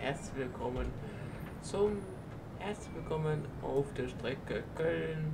herzlich willkommen auf der Strecke Köln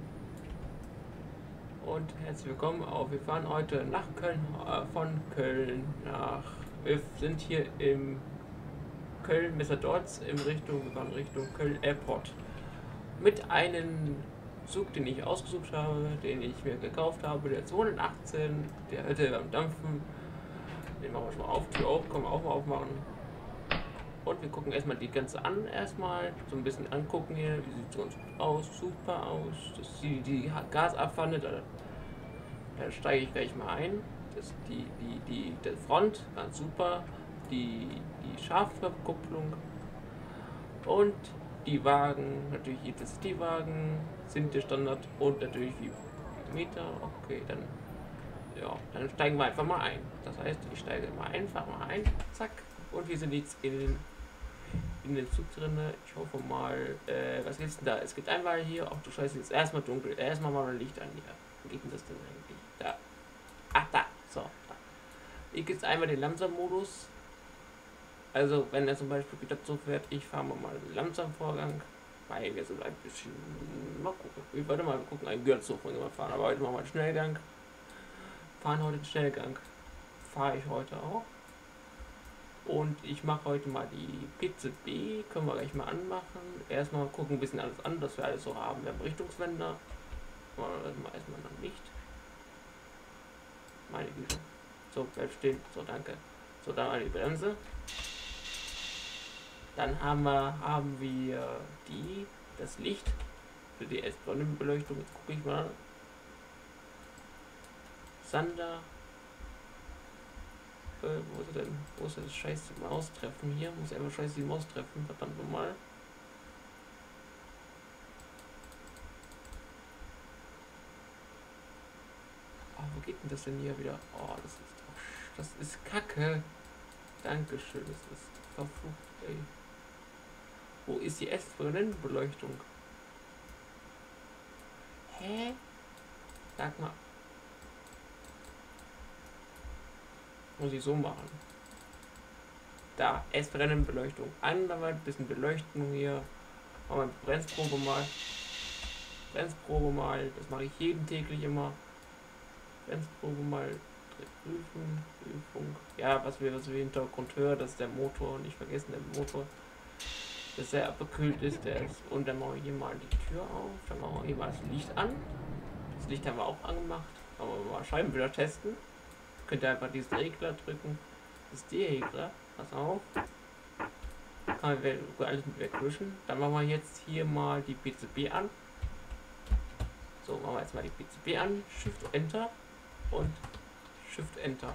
und herzlich willkommen auf. Wir fahren heute nach Köln, von Köln nach. Wir sind hier im Köln Messer-Dortz wir fahren Richtung Köln Airport mit einem Zug, den ich ausgesucht habe, den ich mir gekauft habe, der 218, der heute beim Dampfen. Den machen wir schon mal auf, Tür auf, können wir auch mal aufmachen. Und wir gucken erstmal die ganze an, so ein bisschen angucken hier, wie sieht es ganz gut aus, super aus. Das ist die Gasabwanne, da steige ich gleich mal ein. Das ist der Front, ganz super, die Schafverkupplung und die Wagen, natürlich Intercity-Wagen sind der Standard und natürlich wie Meter. Okay, dann steigen wir einfach mal ein. Das heißt, ich steige einfach mal ein, zack, und wir sind jetzt in den Zug drin. Ich hoffe mal, was gibt's denn da? Es gibt einmal hier, ach du Scheiße, jetzt erstmal dunkel, erstmal mal ein Licht an hier. Wo geht denn das denn eigentlich? Da. Ach, da. So, da. Hier gibt es einmal den Langsam-Modus. Also, wenn er zum Beispiel wieder so fährt, ich fahre mal den Langsam-Vorgang, weil wir sind ein bisschen, mal gucken. Ich werde mal gucken, einen Güterzug fahren, aber heute machen wir einen Schnellgang. Fahren heute den Schnellgang. Fahre ich heute auch. Und ich mache heute mal die PCB, können wir gleich mal anmachen. Erstmal gucken ein bisschen alles an, dass wir alles so haben. Wir haben Richtungswender. Erstmal noch nicht. Meine Güte. So, bleib stehen. So, danke. So, dann mal die Bremse. Dann haben wir das Licht für die S-Sonnenbeleuchtung. Jetzt gucke ich mal. Sander. Wo ist er denn? Wo ist das scheiß Maustreffen hier? Muss er aber scheiß die Maus treffen, verdammt nochmal. Oh, wo geht denn das denn hier wieder? Oh, das ist Kacke. Dankeschön, das ist verflucht, ey. Wo ist die S-Brennbeleuchtung? Hä? Sag mal. Muss ich so machen. Da, S-Brennbeleuchtung. Ein bisschen Beleuchtung hier. Machen wir Bremsprobe mal. Das mache ich jeden täglich immer. Bremsprobe mal. Prüfung. Ja, was wir im Hintergrund hören, das ist der Motor. Nicht vergessen, der Motor. Dass der abgekühlt ist. Und dann machen wir hier mal die Tür auf. Dann machen wir hier mal das Licht an. Das Licht haben wir auch angemacht. Aber mal Scheibenwischer testen. Könnt ihr einfach diesen Regler drücken. Das ist der Regler. Pass auf. Kann man alles mit wegwischen. Dann machen wir jetzt hier mal die PCB an. So, machen wir jetzt mal die PCB an. Shift Enter und Shift Enter.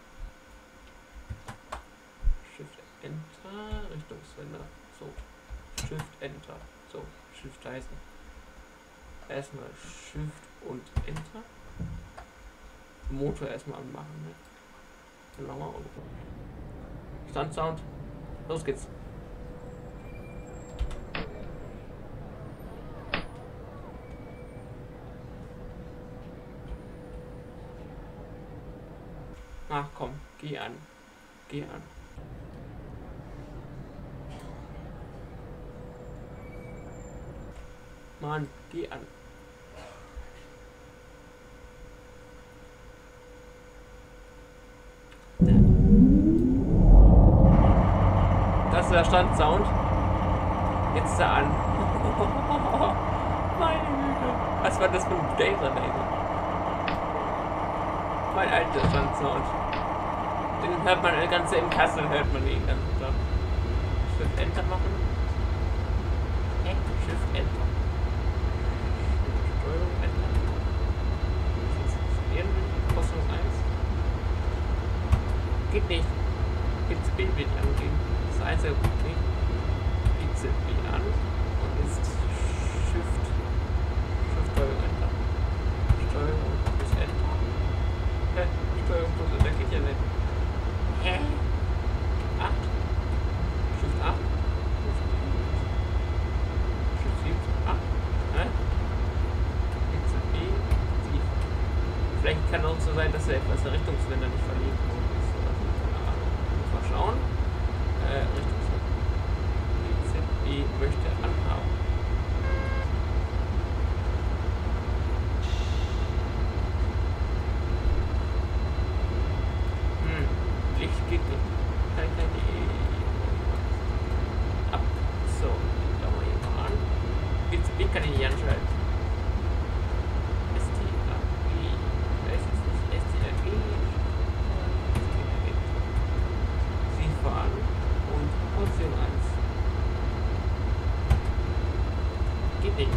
Shift Enter. Richtungswender. So. Shift Enter. So. Shift heißen. Erstmal Shift und Enter. Motor erstmal anmachen, ne? Dann machen wir Standsound. Los geht's. Ach komm, geh an. Geh an. Mann, geh an. Das ist der Standsound. Jetzt ist er an. Meine Güte. Was war das für ein Daytime, ey? Mein alter Standsound. Den hört man ganz in Kassel, hört man den ganz gut. Shift Enter machen. Shift Enter. Steuerung Enter. Kostung 1. Geht nicht. PCB wird nicht angehen. Das einzige Problem. PCB an und ist Shift Steuerung Enter. Steuerung plus Enter. Hä? Steuerung plus Enter geht ja nicht. Hä? 8. Shift 8. Shift 7. 8. Hä? PCB 7. Vielleicht kann auch so sein, dass er etwas der Richtungswender nicht verliert ist. Oder so. Keine Ahnung. Muss mal schauen. Richtungswender. kann ihn nicht anschalten. STAG. Weiß es nicht. STAG. Sie fahren und Option 1. Geht nicht.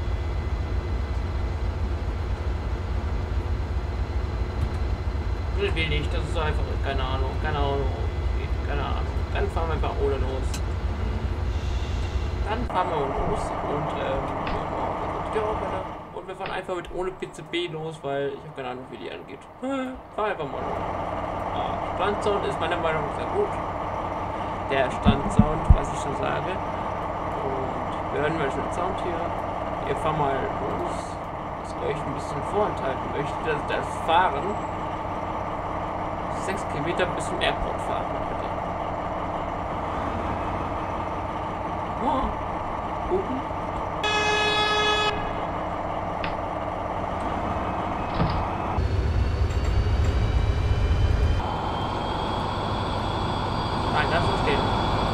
Will nicht, das ist so einfach, keine Ahnung. Dann fahren wir einfach ohne los. Dann fahren wir los und wir fahren einfach mit ohne PCB los, weil ich habe keine Ahnung, wie die angeht. Fahr einfach mal los. Standsound ist meiner Meinung nach sehr gut. Der Standsound, was ich schon sage. Und wir hören mal schon den Sound hier. Ihr fahrt mal los, was euch ein bisschen vorenthalten möchte, das Fahren 6 Kilometer bis zum Airport fahren, bitte. Gucken. Nein, das ist den.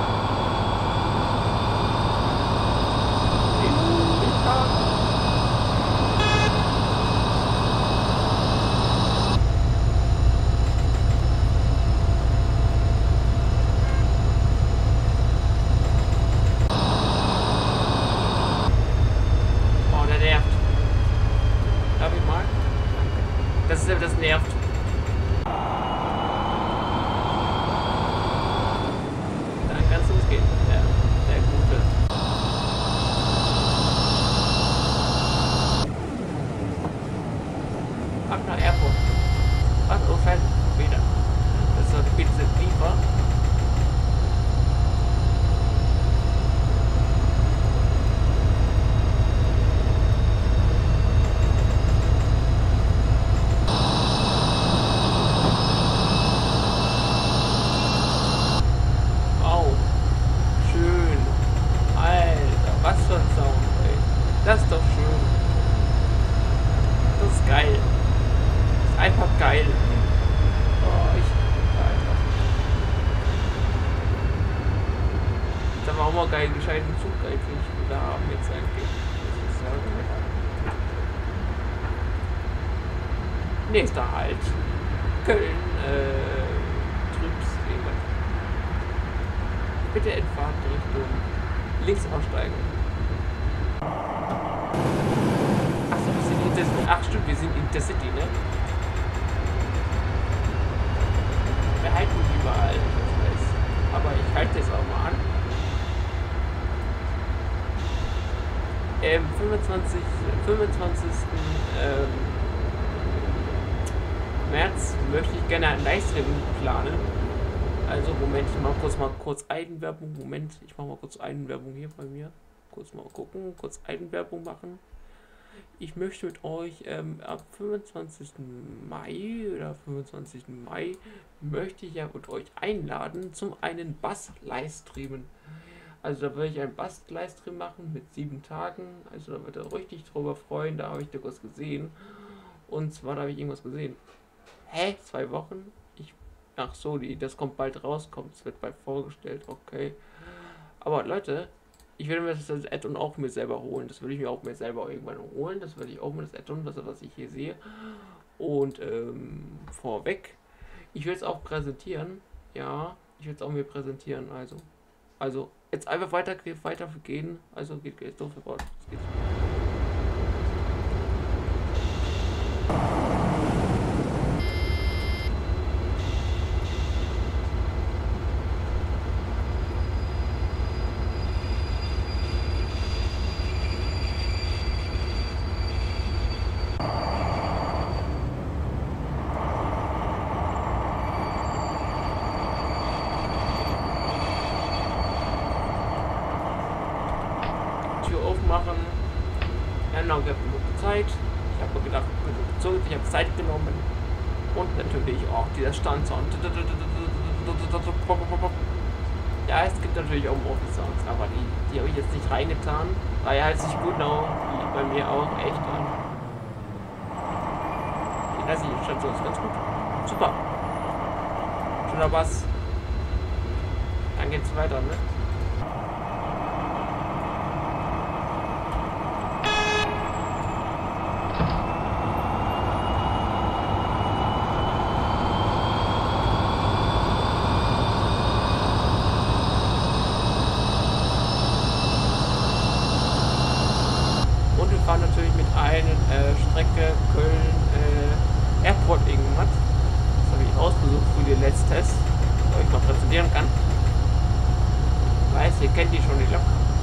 Das nervt. Dann kannst du losgehen. Ja, der Gute. Ab nach Airport. Ach, oh, scheiße. Wieder. Das ist ein bisschen tiefer. Das ist doch schön. Das ist geil. Das ist einfach geil. Oh, Alter. Das war auch mal geil, gescheiten Zug eigentlich. Da haben wir jetzt eigentlich. Nächster Halt. Köln, Trübs, irgendwas. Bitte Endfahrt Richtung links aussteigen. Ach stimmt, wir sind Intercity, ne? Wir halten überall, ich weiß. Aber ich halte es auch mal an. 25. März möchte ich gerne einen Livestream planen. Also Moment, ich mache mal kurz Eigenwerbung. Moment, ich mache mal kurz Eigenwerbung hier bei mir. Kurz mal gucken, kurz Eigenwerbung machen. Ich möchte mit euch ab 25. Mai oder 25. Mai möchte ich ja mit euch einladen zum einen Bass-Livestreamen. Also da werde ich einen Bass-Livestream machen mit 7 Tagen. Also da wird er richtig drüber freuen. Da habe ich da was gesehen. Und zwar da habe ich irgendwas gesehen. Hä? 2 Wochen? Ach so, das kommt bald raus. Es wird bald vorgestellt. Okay. Aber Leute, ich werde mir das Add-on auch mir selber holen. Das will ich mir auch mir selber irgendwann holen. Das werde ich auch mir das Add-on, was ich hier sehe. Und vorweg, ich will es auch präsentieren. Ja, ich will es auch mir präsentieren. Also jetzt einfach weitergehen. Also geht so fort. Aufmachen. Ja, genau, ich habe genug Zeit. Ich habe mir gedacht, ich habe Zeit genommen. Und natürlich auch dieser Standsound. Ja, es gibt natürlich auch Office-Sounds, aber die habe ich jetzt nicht reingetan. Weil er halt sich gut genau wie bei mir auch echt an. Die restliche Station ist ganz gut. Super. Schöner Bass. Dann geht's weiter, ne? eine Strecke Köln Airport irgendwas. Das habe ich ausgesucht für den Letztest, wo ich mal präsentieren kann. Ich weiß, ihr kennt die schon, die Lok.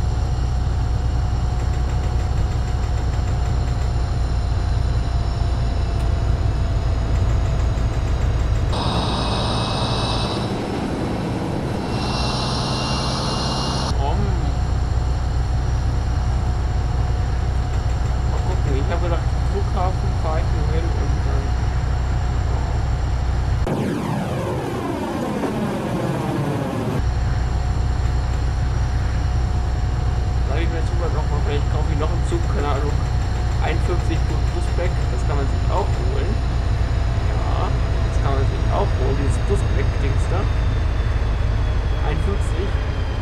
Vielleicht kaufe ich noch einen Zug, keine Ahnung, 51 Busback, das kann man sich auch holen. Ja, das kann man sich auch holen, dieses Busback-Dings da. 51.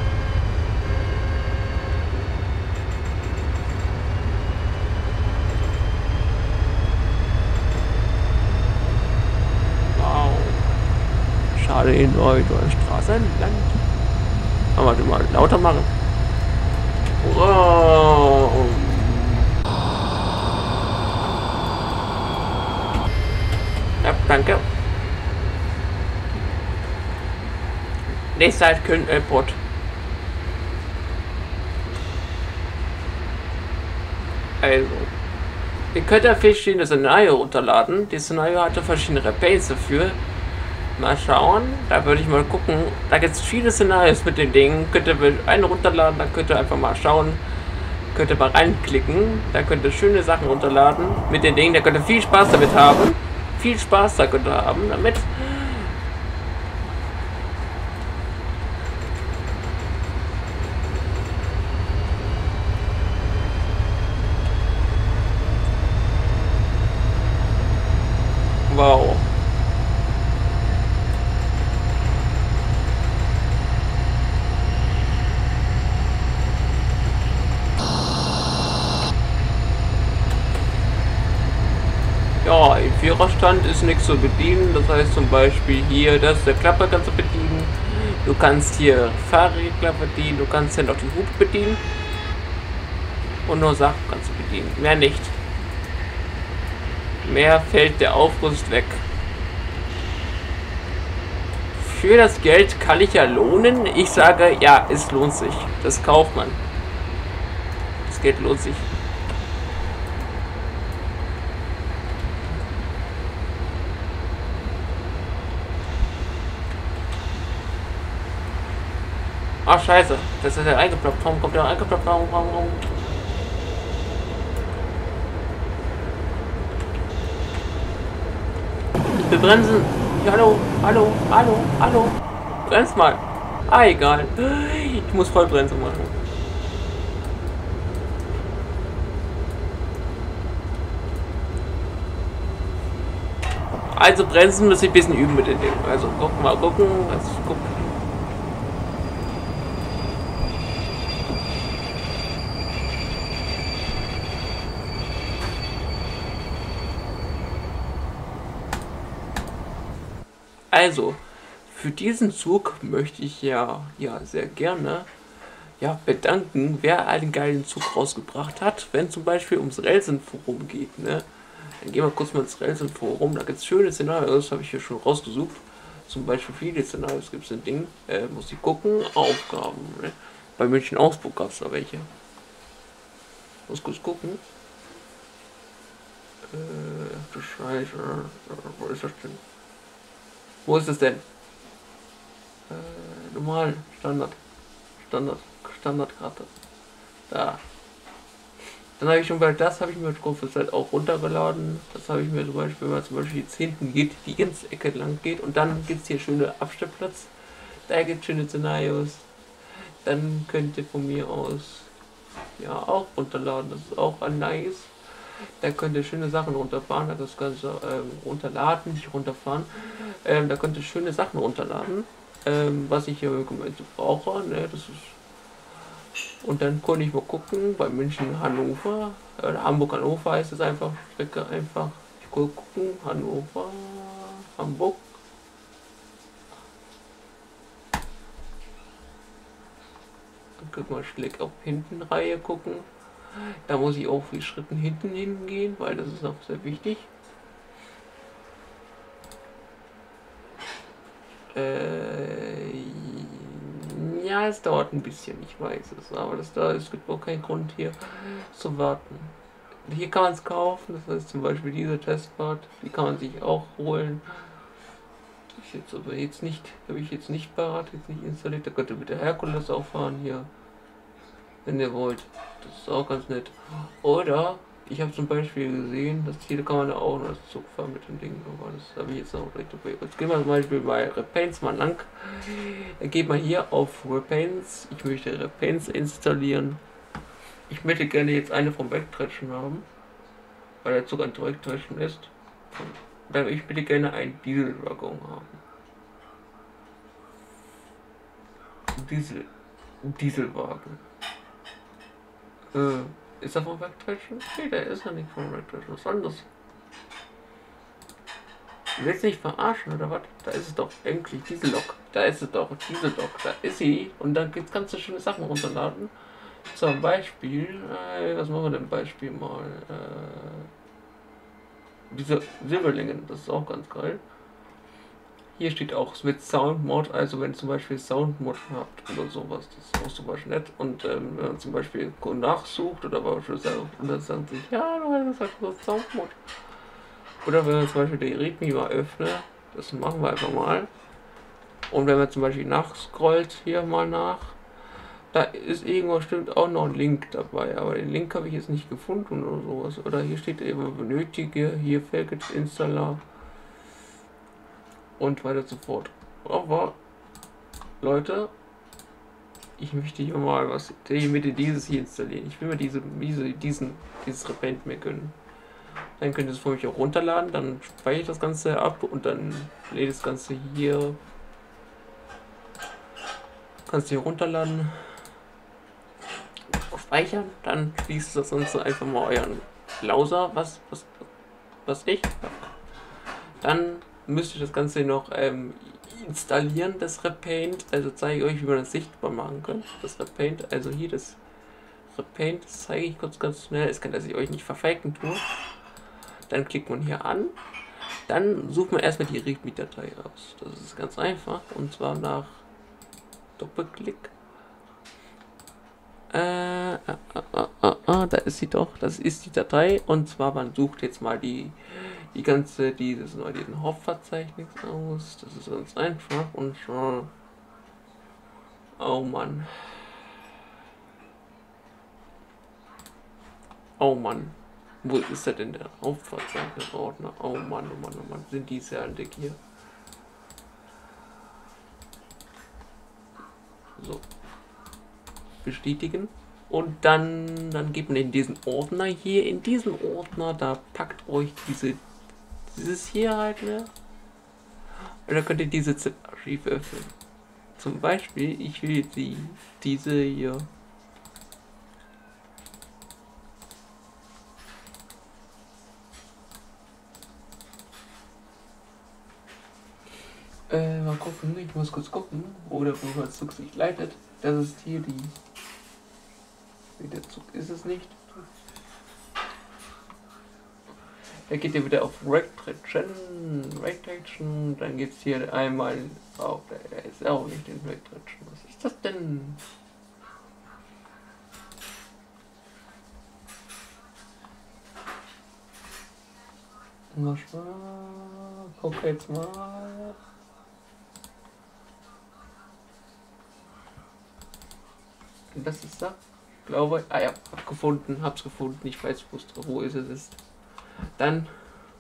Wow. Schade in Straßenland. Warte mal, lauter machen. Wow. Ja, danke. Nächster halt Köln Airport. Also, ihr könnt ja verschiedene Szenario runterladen. Die Szenario hatte verschiedene Repays dafür. Mal schauen, da würde ich mal gucken. Da gibt es viele Szenarios mit den Dingen. Könnt ihr einen runterladen, dann könnt ihr einfach mal schauen. Könnt ihr mal reinklicken. Da könnt ihr schöne Sachen runterladen mit den Dingen. Da könnt ihr viel Spaß damit haben. Viel Spaß da könnt ihr haben damit. Wow. Ja, im Viererstand ist nichts zu bedienen. Das heißt zum Beispiel hier, das ist der Klapper, kannst du bedienen. Du kannst hier Fahrräder bedienen. Du kannst hier noch die Hupe bedienen. Und nur Sachen kannst du bedienen. Mehr nicht. Mehr fällt der Aufrüst weg. Für das Geld kann ich ja lohnen. Ich sage, ja, es lohnt sich. Das kauft man. Das Geld lohnt sich. Ach scheiße, das ist ja eingeploppt. Warum kommt der eingeploppt? Warum? Wir bremsen. Hallo. Bremst mal. Ah, egal. Ich muss Vollbremsung machen. Also bremsen muss ich ein bisschen üben mit den Dingen. Also gucken. Also, für diesen Zug möchte ich ja sehr gerne bedanken, wer einen geilen Zug rausgebracht hat. Wenn zum Beispiel ums Relsenforum geht, ne? Dann gehen wir kurz mal ins Relsenforum. Da gibt es schöne Szenarios, das habe ich hier schon rausgesucht. Zum Beispiel viele Szenarios gibt es in Dingen. Muss ich gucken. Aufgaben. Ne? Bei München-Augsburg gab es da welche. Muss kurz gucken. Du Scheiße. Wo ist das denn? Wo ist es denn? Normal, Standardkarte. Da. Dann habe ich schon bald das, habe ich mir halt auch runtergeladen. Das habe ich mir zum Beispiel, wenn man zum Beispiel jetzt hinten geht, die ganze Ecke lang geht und dann gibt es hier schöne Abstellplatz. Da gibt es schöne Szenarios. Dann könnt ihr von mir aus auch runterladen. Das ist auch nice. Da könnt ihr schöne Sachen runterfahren, das Ganze runterladen, nicht runterfahren. Da könnt ihr schöne Sachen runterladen, was ich hier im Moment brauche. Ne, das ist und dann konnte ich mal gucken, bei München Hannover, Hamburg-Hannover heißt es einfach, Strecke einfach. Ich gucken, Hannover, Hamburg. Dann könnt man schlick auf Hintenreihe gucken. Da muss ich auch für Schritten hinten hingehen, weil das ist auch sehr wichtig. Ja, es dauert ein bisschen, ich weiß es, aber es gibt auch keinen Grund hier zu warten. Hier kann man es kaufen, das heißt zum Beispiel diese Testbad, die kann man sich auch holen. Ich jetzt aber jetzt nicht, habe ich jetzt nicht parat, jetzt nicht installiert. Da könnt ihr mit der Herkules auch fahren hier, wenn ihr wollt. Das ist auch ganz nett. Oder ich habe zum Beispiel gesehen, dass hier kann man auch noch das Zug fahren mit dem Ding, aber das habe ich jetzt noch direkt dabei. Jetzt gehen wir zum Beispiel bei Repaints mal lang. Dann geht man hier auf Repaints. Ich möchte Repaints installieren. Ich möchte gerne jetzt eine vom Backtrashen haben, weil der Zug ein Backtrashen ist. Dann ich bitte gerne einen Dieselwaggon haben. Dieselwagen. Ist er vom Backtrashen? Nee, der ist ja nicht vom Backtrashen. Was soll das? Du willst nicht verarschen, oder was? Da ist es doch endlich, diese Lok. Da ist es doch, diese Lok. Da ist sie. Und dann gibt es ganz so schöne Sachen runterladen. Zum Beispiel, was machen wir denn Beispiel mal? Diese Silberlingen, das ist auch ganz geil. Hier steht auch mit Soundmod, also wenn zum Beispiel Soundmod habt oder sowas, das ist auch zum Beispiel nett. Und wenn man zum Beispiel nachsucht oder beispielsweise und dann sagt sich, ja, du hast halt Soundmod. Oder wenn man zum Beispiel die Readme mal öffnet, das machen wir einfach mal. Und wenn man zum Beispiel nachscrollt hier mal nach, da ist irgendwo stimmt auch noch ein Link dabei, aber den Link habe ich jetzt nicht gefunden oder sowas. Oder hier steht eben benötige, hier Package Installer und weiter so fort. Aber Leute, ich möchte hier mal was dieses hier installieren. Ich will mir dieses Repaint mehr gönnen. Dann könnt ihr es für mich auch runterladen, dann speichere ich das Ganze ab und dann lädt das Ganze hier. Kannst du hier runterladen, speichern, dann schließt das Ganze einfach mal euren Browser, was ich. Dann müsst ihr das Ganze noch installieren, das Repaint. Also zeige ich euch, wie man das sichtbar machen kann. Das Repaint, also hier das Repaint, das zeige ich kurz ganz schnell. Es kann, dass ich euch nicht verfaken tue. Dann klickt man hier an. Dann sucht man erstmal die Readme-Datei aus. Das ist ganz einfach. Und zwar nach Doppelklick. Da ist sie doch. Das ist die Datei. Und zwar man sucht jetzt mal diesen Hauptverzeichnis aus. Das ist ganz einfach. Und oh Mann. Oh Mann. Wo ist er denn, der Hauptverzeichnisordner? Oh Mann, oh Mann, oh Mann. Sind die sehr dick hier. So. Bestätigen. Und dann geht man in diesen Ordner hier. In diesen Ordner, da packt euch dieses hier halt, ne? Und dann könnt ihr diese ZIP-Archive öffnen. Zum Beispiel, ich will diese hier. Mal gucken, ich muss kurz gucken, wo der Zug sich leitet. Das ist hier der Zug ist es nicht. Da geht ihr wieder auf Retraction, dann geht es hier einmal auf, der ist auch nicht in Retraction. Was ist das denn? Guck jetzt mal. Das ist da. Ich glaube, ja, hab's gefunden. Ich weiß, wo es ist. Dann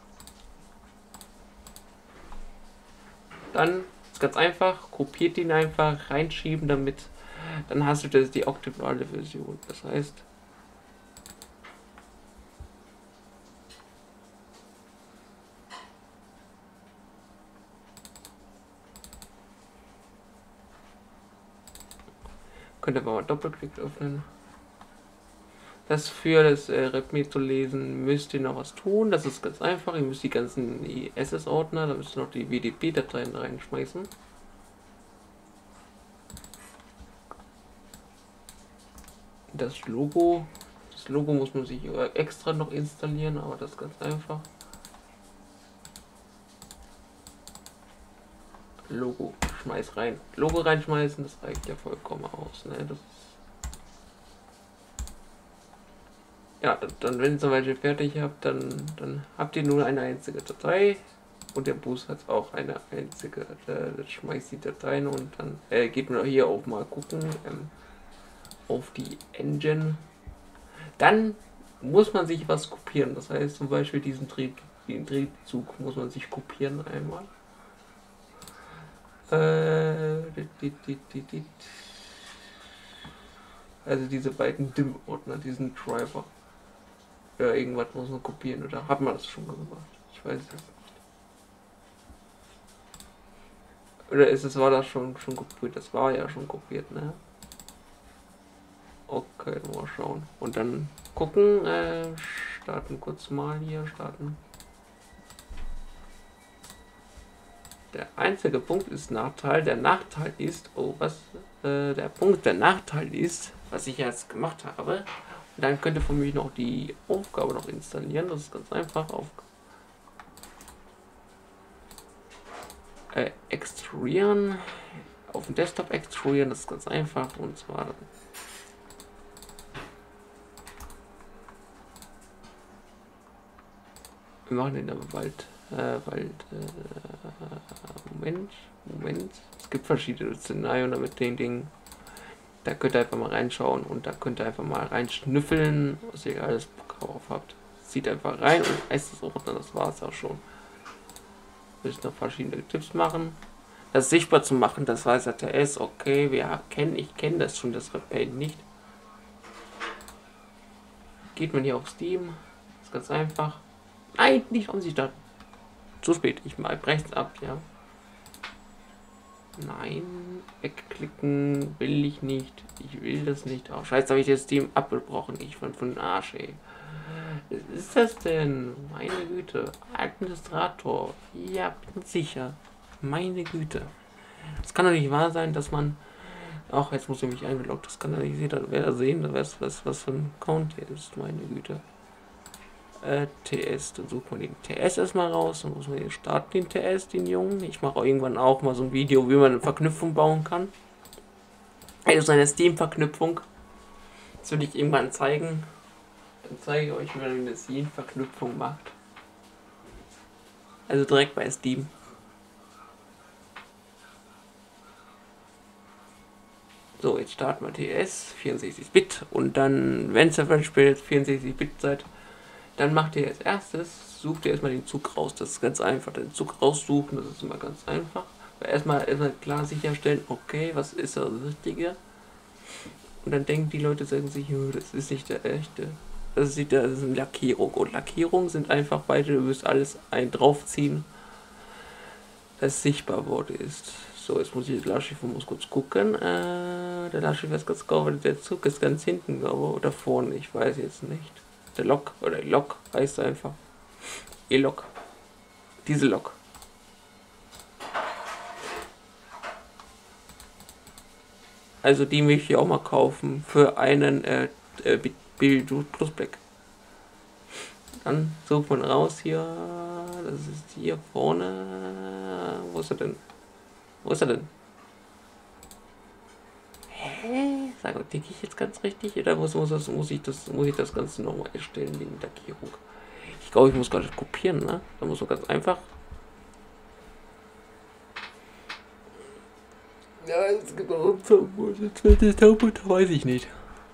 ist ganz einfach, kopiert ihn einfach, reinschieben, damit dann hast du das die optimale Version. Das heißt, könnt ihr mal Doppelklick öffnen. Das für das Readme zu lesen, müsst ihr noch was tun. Das ist ganz einfach. Ihr müsst die ganzen ISS-Ordner, da müsst ihr noch die WDP-Dateien reinschmeißen. Das Logo Das Logo muss man sich extra noch installieren, aber das ist ganz einfach. Logo, schmeiß rein. Logo reinschmeißen, das reicht ja vollkommen aus. Ne? Das ja, dann wenn ihr zum Beispiel fertig habt, dann habt ihr nur eine einzige Datei und der Boost hat auch eine einzige. Das schmeißt die Dateien und dann geht man hier auch mal gucken auf die Engine. Dann muss man sich was kopieren. Das heißt zum Beispiel den Triebzug muss man sich kopieren einmal. Also diese beiden DIM-Ordner, diesen Driver. Ja, irgendwas muss man kopieren, oder hat man das schon gemacht? Ich weiß es nicht. Oder war das schon kopiert? Das war ja schon kopiert, ne? Okay, mal schauen. Und dann gucken, starten kurz mal hier, starten. Der einzige Punkt ist Nachteil. Der Nachteil ist, der Nachteil ist, was ich jetzt gemacht habe. Und dann könnt ihr von mir noch die Aufgabe noch installieren. Das ist ganz einfach. Extruieren. Auf dem Desktop extruieren, das ist ganz einfach. Und zwar wir machen den aber bald. Moment. Es gibt verschiedene Szenarien mit den Dingen. Da könnt ihr einfach mal reinschauen und da könnt ihr einfach mal reinschnüffeln, was ihr alles Bock drauf habt. Zieht einfach rein und erstes Ordner, das war es auch schon. Müsst noch verschiedene Tipps machen. Das sichtbar zu machen, das weiß der TS, okay, ich kenne das schon, das Repaint nicht. Geht man hier auf Steam, ist ganz einfach. Nein, nicht unsichtbar. Zu spät, ich mal rechts ab, ja. Nein, wegklicken will ich nicht. Ich will das nicht. Oh, scheiße, habe ich jetzt Steam abgebrochen. Ich von den Arsch, ey. Was ist das denn? Meine Güte. Administrator. Ja, bin sicher. Meine Güte. Es kann doch nicht wahr sein, dass man... Ach, jetzt muss ich mich eingeloggt. Das kann doch nicht jeder sehen, was für ein Account hier ist. Meine Güte. TS, dann sucht man den TS erstmal raus, dann muss man den starten, den TS, den Jungen. Ich mache irgendwann auch mal so ein Video, wie man eine Verknüpfung bauen kann. Also eine Steam-Verknüpfung. Das will ich irgendwann zeigen. Dann zeige ich euch, wie man eine Steam-Verknüpfung macht. Also direkt bei Steam. So, jetzt starten wir TS, 64-Bit und dann, wenn ihr zum Beispiel jetzt 64-Bit seid, dann macht ihr als erstes, sucht ihr erstmal den Zug raus. Das ist ganz einfach. Den Zug raussuchen, das ist immer ganz einfach. Weil erstmal klar sicherstellen, okay, was ist das Richtige? Und dann denken die Leute, sagen sich, das ist nicht der echte. Das ist eine Lackierung. Und Lackierungen sind einfach beide, du müsst alles draufziehen, das sichtbar wurde ist. So, jetzt muss ich das Lastschrift muss kurz gucken. Der Lastschrift ist ganz genau, der Zug ist ganz hinten, glaube ich, oder vorne, ich weiß jetzt nicht. Der Lok oder Lok heißt einfach E-Lok. Diese Lok. Also die möchte ich auch mal kaufen für einen Baby Plus Black. Dann sucht man raus hier. Das ist hier vorne. Wo ist er denn? Wo ist er denn? Hä? Denke ich jetzt ganz richtig? Oder muss ich das Ganze nochmal erstellen wegen Lackierung? Ich glaube, ich muss gerade kopieren, ne? Da muss man ganz einfach. Ja, es gibt auch das weiß ich nicht.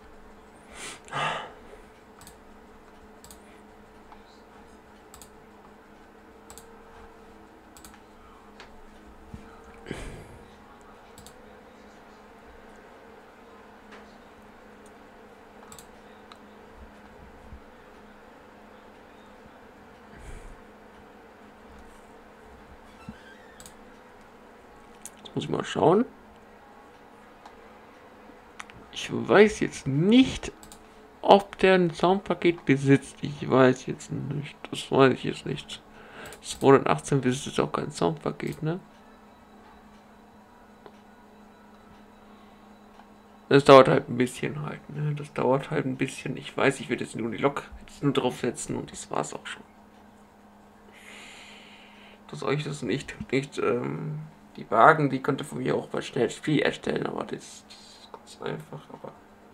Muss ich mal schauen. Ich weiß jetzt nicht, ob der ein Soundpaket besitzt. Ich weiß jetzt nicht. Das weiß ich jetzt nicht. 218 besitzt auch kein Soundpaket, ne? Das dauert halt ein bisschen halt, ne? Das dauert halt ein bisschen. Ich weiß, ich werde jetzt nur die Lok jetzt nur draufsetzen und das war's auch schon. Dass euch das nicht die Wagen, die könnt ihr von mir auch mal schnell Spiel erstellen, aber das ist ganz einfach. Aber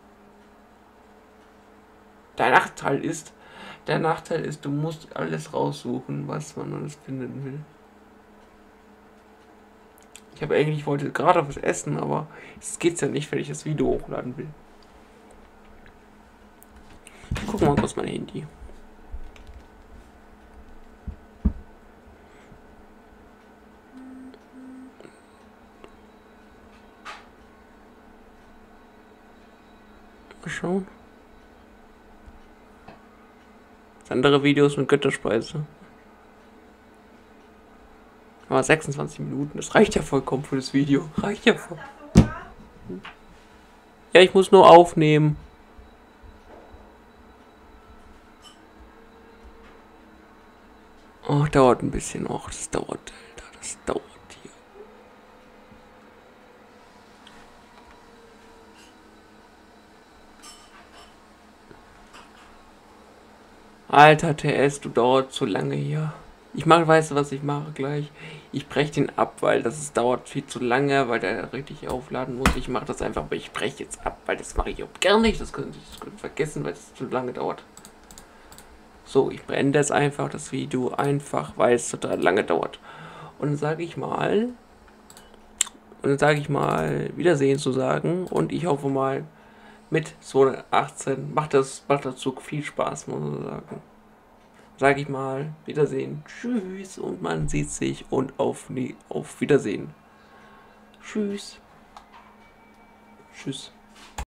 der Nachteil ist, du musst alles raussuchen, was man alles finden will. Ich wollte gerade was essen, aber es geht's ja nicht, wenn ich das Video hochladen will. Guck mal kurz mein Handy. Mal schauen. Das andere Videos mit Götterspeise. Aber 26 Minuten, das reicht ja vollkommen für das Video. Reicht ja voll. Ja, ich muss nur aufnehmen. Oh, dauert ein bisschen. Och, das dauert, Alter. Das dauert hier. Alter, TS, du dauert zu lange hier. Weißt du, was ich mache gleich? Ich breche den ab, weil dauert viel zu lange, weil der richtig aufladen muss. Ich mache das einfach, aber ich breche jetzt ab, weil das mache ich auch gar nicht. Das könnt ihr vergessen, weil es zu lange dauert. So, ich beende jetzt einfach das Video, einfach weil es total lange dauert. Und dann sage ich mal, Wiedersehen zu sagen. Und ich hoffe mal, mit 218 macht das Zug viel Spaß, muss man sagen. Sage ich mal, Wiedersehen, tschüss und man sieht sich und auf Wiedersehen. Tschüss. Tschüss.